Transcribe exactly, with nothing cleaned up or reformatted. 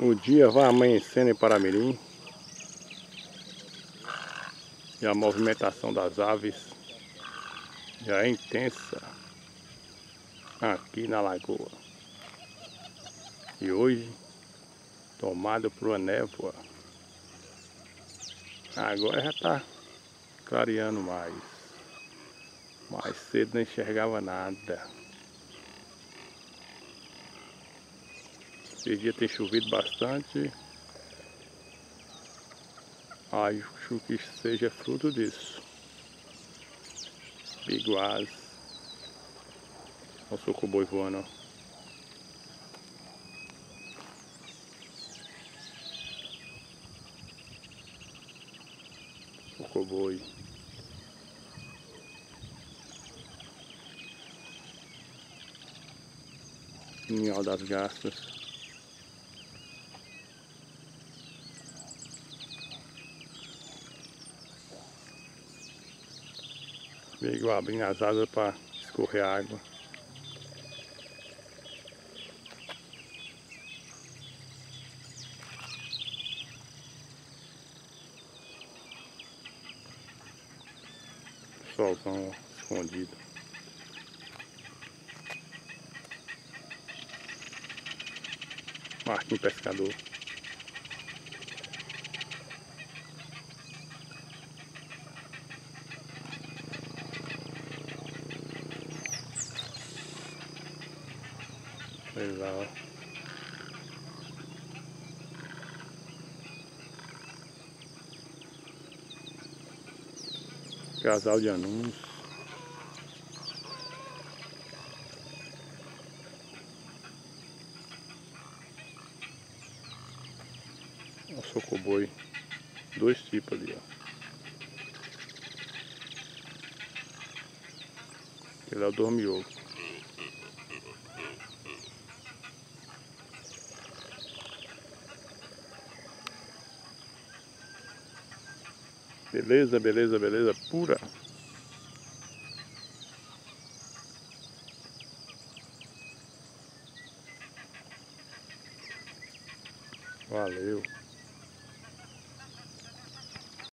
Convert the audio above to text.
O dia vai amanhecendo em Paramirim e a movimentação das aves já é intensa aqui na lagoa. E hoje, tomado por uma névoa, agora já está clareando mais. Mais cedo não enxergava nada. Esse dia tem chovido bastante. Acho que seja fruto disso. Biguás. Olha o socoboi voando, ó. Socoboi. Ninhal das garças. Biguá abrindo as asas para escorrer a água. Solzão, ó, escondido. Marquinhos pescador. Legal. Casal de anões. Olha o socoboi. Dois tipos ali, ó. Aquele é o dormioco. Beleza, beleza, beleza pura. Valeu.